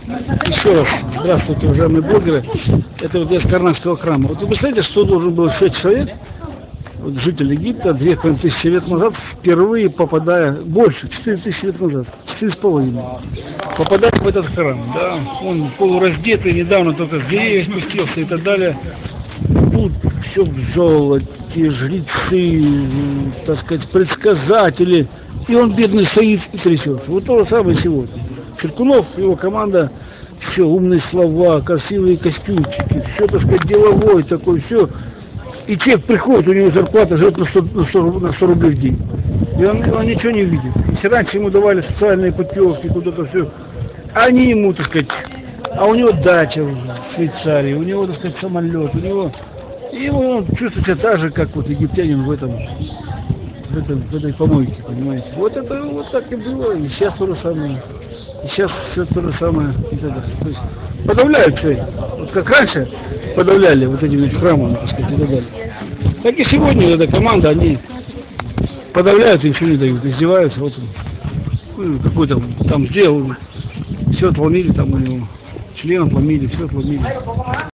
Еще раз, здравствуйте, уважаемые блогеры. Это вот я с Карнакского храма. Вот вы представляете, что должен был 6 человек, вот житель Египта, 2000 лет назад, впервые попадая, больше, 4000 лет назад, 4,5, попадая в этот храм, да, он полураздетый, недавно только с деревьев спустился и так далее. Тут все в золоте, жрецы, так сказать, предсказатели, и он, бедный, стоит и трясется. Вот то же самое сегодня. Черкунов, его команда, все, умные слова, красивые костюмчики, все, так сказать, деловой такой, все. И человек приходит, у него зарплата живет на 100 рублей в день. И он ничего не видит. Если раньше ему давали социальные путевки, куда-то все, они ему, так сказать, а у него дача в Швейцарии, у него, так сказать, самолет, у него, и он чувствует себя так же, как вот египтянин в этой помойке, понимаете. Вот это вот так и было, и сейчас то же самое. И сейчас все то же самое. То есть подавляют все. Вот как раньше подавляли вот этими храмами, так сказать, и так далее. Так и сегодня эта команда, они подавляют и ничего не дают, издеваются. Вот он какой-то там сделал, все отломили, там у него членов отломили, все отломили.